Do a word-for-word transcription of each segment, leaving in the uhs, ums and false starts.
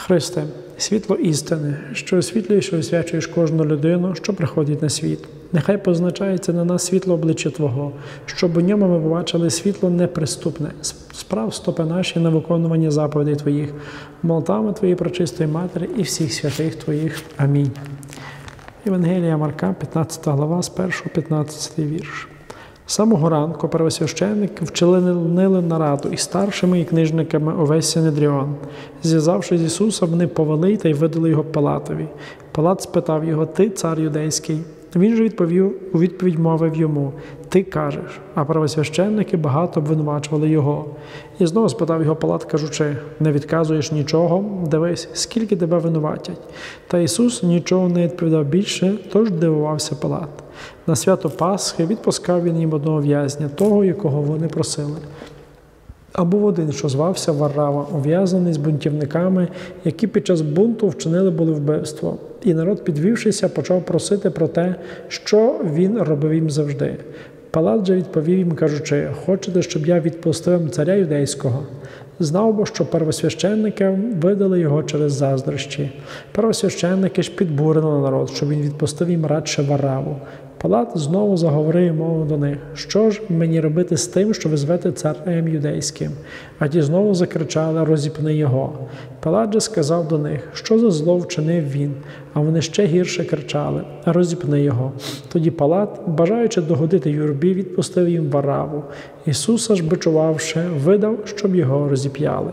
Христе, світло істини, що освітлюєш і освячуєш кожну людину, що приходить на світ. Нехай позначається на нас світло обличчя Твого, щоб у ньому ми побачили світло неприступне, справ стопи наші на виконування заповідей Твоїх, молитвами Твоєї пречистої Матері і всіх святих Твоїх. Амінь. Євангелія Марка, п'ятнадцята глава, з першого п'ятнадцятий вірш. З самого ранку первосвященники вчинили нараду і старшими, і книжниками увесь Синедріон. Зв'язавши з Ісуса, вони повели та й видали його Пилатові. Пилат спитав його: «Ти цар юдейський?» Він же відповів, у відповідь мовив йому: «Ти кажеш». А первосвященники багато обвинувачували його. І знову спитав його Пилат, кажучи: «Не відказуєш нічого? Дивись, скільки тебе винуватять». Та Ісус нічого не відповідав більше, тож дивувався Пилат. На свято Пасхи відпускав він їм одного в'язня, того, якого вони просили. А був один, що звався Варава, ув'язаний з бунтівниками, які під час бунту вчинили були вбивство. І народ, підвівшися, почав просити про те, що він робив їм завжди. Пилат же відповів їм, кажучи: «Хочете, щоб я відпустив вам царя юдейського?» Знав бо, що первосвященники видали його через заздрощі. Первосвященники ж підбурили народ, щоб він відпустив їм радше Вараву. Пилат знову заговорив і мовив до них: «Що ж мені робити з тим, що ви звете царем юдейським?» А ті знову закричали: «Розіпни його!» Пилат же сказав до них: «Що за зло вчинив він?» А вони ще гірше кричали: «Розіпни його!» Тоді Пилат, бажаючи догодити юрбі, відпустив їм Вараву. Ісуса ж, бичувавши, видав, щоб його розіп'яли.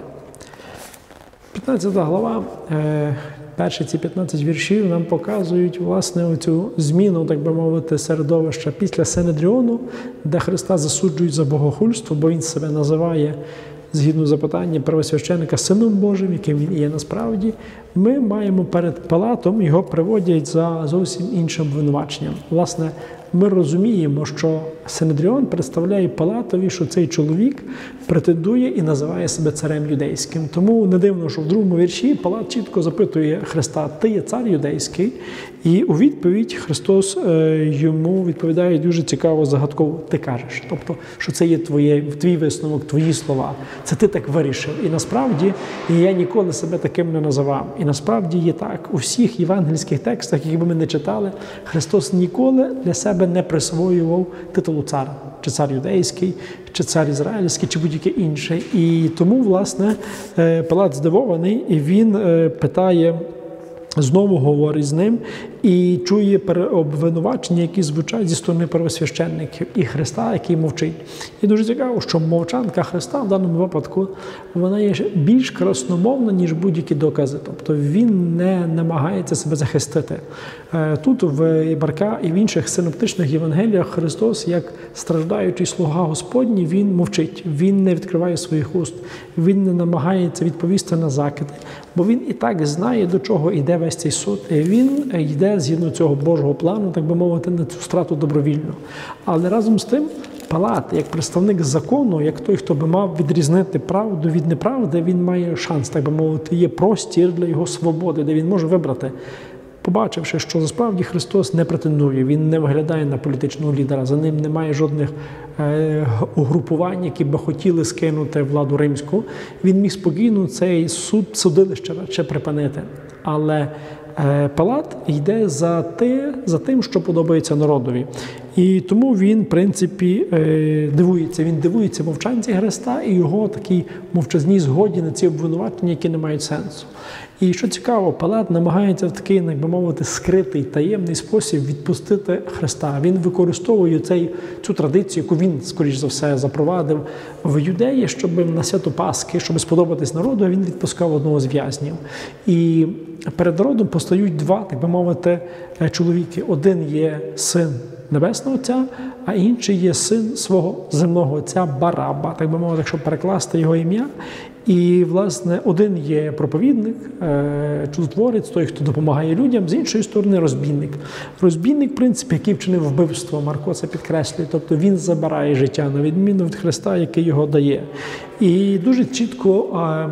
п'ятнадцята глава. Е Перші ці п'ятнадцять віршів нам показують, власне, оцю зміну, так би мовити, середовища після Синедріону, де Христа засуджують за богохульство, бо Він себе називає, згідно запитання первосвященника, Сином Божим, яким Він і є насправді. Ми маємо перед Пилатом, його приводять за зовсім іншим обвинуваченням. Власне, ми розуміємо, що Синедріон представляє Пилатові, що цей чоловік претендує і називає себе царем юдейським. Тому не дивно, що в другому вірші Пилат чітко запитує Христа: «Ти є цар юдейський?» І у відповідь Христос йому відповідає дуже цікаво, загадково: «Ти кажеш». Тобто, що це є твоє, твій висновок, твої слова. Це ти так вирішив. І насправді я ніколи себе таким не називав. І насправді є так. У всіх євангельських текстах, які би ми не читали, Христос ніколи для себе не присвоював титулу цар. Чи цар юдейський, чи цар ізраїльський, чи будь-який інший. І тому, власне, Пилат здивований, і він питає, знову говорить з ним і чує обвинувачення, які звучать зі сторони первосвященників і Христа, який мовчить. І дуже цікаво, що мовчанка Христа в даному випадку, вона є більш красномовна, ніж будь-які докази. Тобто він не намагається себе захистити. Тут в Марка і в інших синоптичних євангеліях Христос, як страждаючий слуга Господній, він мовчить, він не відкриває своїх уст, він не намагається відповісти на закиди, бо він і так знає, до чого йде весь цей суд. І він йде згідно цього Божого плану, так би мовити, на цю страту добровільно. Але разом з тим Пилат, як представник закону, як той, хто би мав відрізнити правду від неправди, він має шанс, так би мовити, є простір для його свободи, де він може вибрати. Побачивши, що насправді Христос не претендує, Він не виглядає на політичного лідера, за ним немає жодних е, угрупувань, які би хотіли скинути владу римську, він міг спокійно цей суд, судилище ще припинити. Але е, Пилат йде за, те, за тим, що подобається народові. І тому він, в принципі, е, дивується. Він дивується мовчанці Христа і його такій мовчазній згоді на ці обвинувачення, які не мають сенсу. І що цікаво, Пилат намагається в такий, як би мовити, скритий, таємний спосіб відпустити Христа. Він використовує цей, цю традицію, яку він, скоріш за все, запровадив в Юдеї, щоб на свято Пасхи, щоб сподобатись народу, він відпускав одного з в'язнів. І перед народом постають два, так би мовити, чоловіки. Один є син Небесного Отця, а інший є син свого земного отця Бараба, так би мовити, якщо перекласти його ім'я. І, власне, один є проповідник, чудотворець, той, хто допомагає людям, з іншої сторони розбійник. Розбійник, в принципі, який вчинив вбивство, Марко це підкреслює, тобто він забирає життя, на відміну від Христа, який його дає. І дуже чітко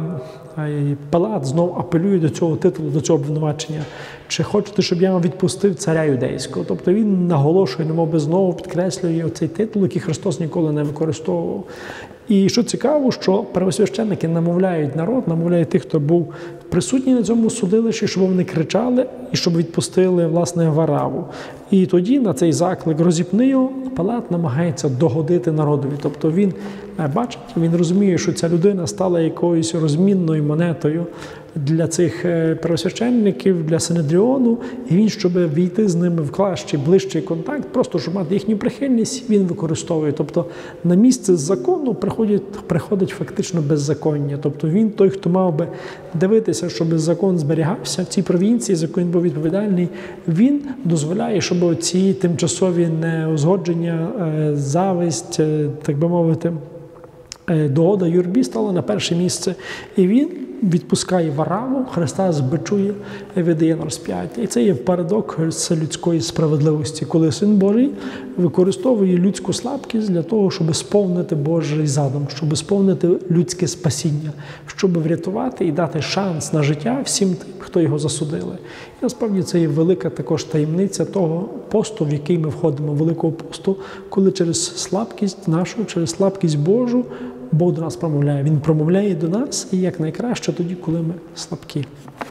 Пилат знов апелює до цього титулу, до цього обвинувачення. Чи хочете, щоб я вам відпустив царя юдейського? Тобто він наголошує, немов би знову підкреслює цей титул, який Христос ніколи не використовував. І що цікаво, що первосвященники намовляють народ, намовляють тих, хто був присутні на цьому судилищі, щоб вони кричали і щоб відпустили, власне, Вараву. І тоді на цей заклик «розіпни його» Пилат намагається догодити народові. Тобто він бачить, він розуміє, що ця людина стала якоюсь розмінною монетою для цих первосвященників, для Синедріону, і він, щоб війти з ними в кращий, ближчий контакт, просто щоб мати їхню прихильність, він використовує. Тобто на місце закону приходить, приходить фактично беззаконня. Тобто він той, хто мав би дивитися, щоб закон зберігався в цій провінції, за яку він був відповідальний, він дозволяє, щоб ці тимчасові неузгодження, зависть, так би мовити, догода юрбі стала на перше місце. І він відпускає Вараву, Христа збичує і видає на розп'яття. І це є парадокс людської справедливості, коли Син Божий використовує людську слабкість для того, щоб сповнити Божий задум, щоб сповнити людське спасіння, щоб врятувати і дати шанс на життя всім тим, хто його засудили. І насправді це є велика також таємниця того посту, в який ми входимо, великого посту, коли через слабкість нашу, через слабкість Божу, Бог до нас промовляє. Він промовляє до нас і якнайкраще тоді, коли ми слабкі.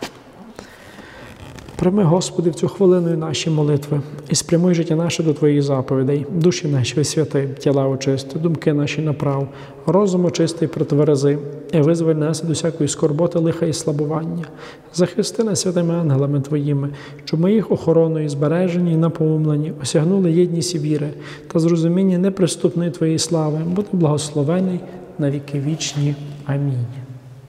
Прийми, Господи, в цю хвилину наші молитви і спрямуй життя наше до Твоїх заповідей. Душі наші освяти, тіла очисти, думки наші направ, розум очисти і протверези, і визволь нас від усякої скорботи, лиха і слабування. Захисти нас святими ангелами Твоїми, щоб ми їх охороною, збережені і наповнені, осягнули єдність і віри та зрозуміння неприступної Твоєї слави, бо Ти благословений на віки вічні. Амінь.